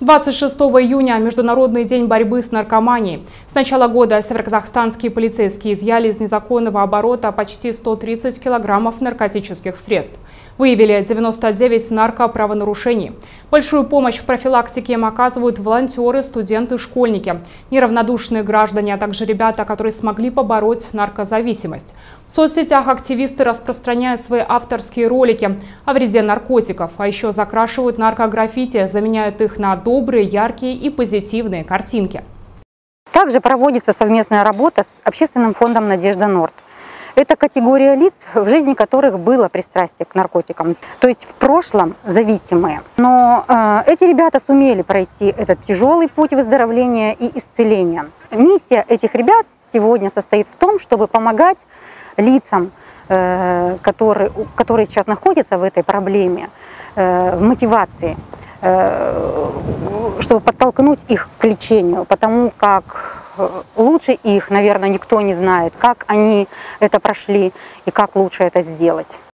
26 июня – Международный день борьбы с наркоманией. С начала года североказахстанские полицейские изъяли из незаконного оборота почти 130 килограммов наркотических средств. Выявили 99 наркоправонарушений. Большую помощь в профилактике им оказывают волонтеры, студенты, школьники, неравнодушные граждане, а также ребята, которые смогли побороть наркозависимость. В соцсетях активисты распространяют свои авторские ролики о вреде наркотиков, а еще закрашивают наркограффити, заменяют их на добрые, яркие и позитивные картинки. Также проводится совместная работа с общественным фондом «Надежда Норд». Это категория лиц, в жизни которых было пристрастие к наркотикам, то есть в прошлом зависимые. Но эти ребята сумели пройти этот тяжелый путь выздоровления и исцеления. Миссия этих ребят сегодня состоит в том, чтобы помогать лицам, которые сейчас находятся в этой проблеме, в мотивации, чтобы подтолкнуть их к лечению, потому как лучше их, наверное, никто не знает, как они это прошли и как лучше это сделать.